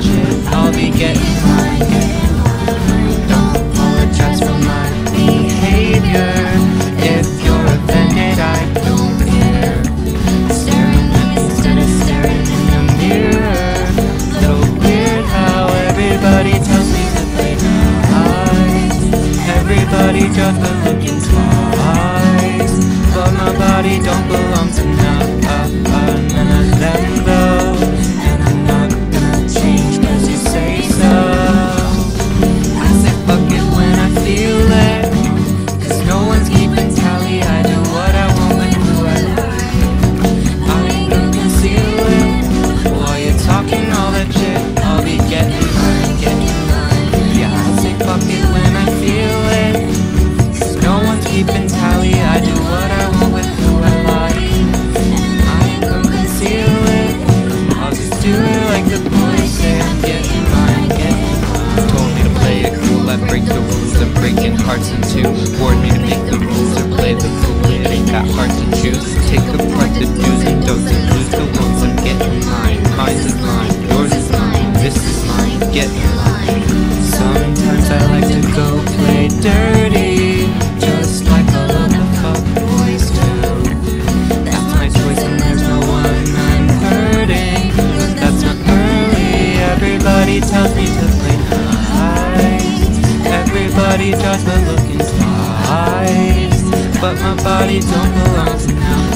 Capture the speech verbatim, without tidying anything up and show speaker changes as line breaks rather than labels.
shit, I'll be getting mine. Don't apologize for my behavior. If you're offended, I don't care. Staring at me instead of staring in the mirror. Little weird how everybody tells me to play nice. Everybody just been looking twice, but my body don't belong to none of them though. And I'm not gonna change cause you say so. I say fuck it when I feel it, cause no one's keeping tally. I do what I want with who I like. I ain't gonna conceal it. While you're talking all that shit, I'll be getting mine, getting mine. Yeah, I say fuck it when I feel it, cause no one's keeping tally. I do what I want with who I like. I ain't gonna conceal it, I'll just do it like the boys say. I'm getting mine, getting mine. Told me to play it cool, I break the rules. I'm breaking hearts in two. Warned me to make the rules or play the fool. It ain't that hard to choose. Take apart the do's and don'ts and lose the ones. I'm getting mine. Mine is mine, yours is mine, this is mine, getting mine. Sometimes I like to go play dirty, just like all of the fuck boys do. That's my choice and there's no one I'm hurting, but that's not early. Everybody tells me to play nice. Everybody does but looking twice, but my body don't belong to now.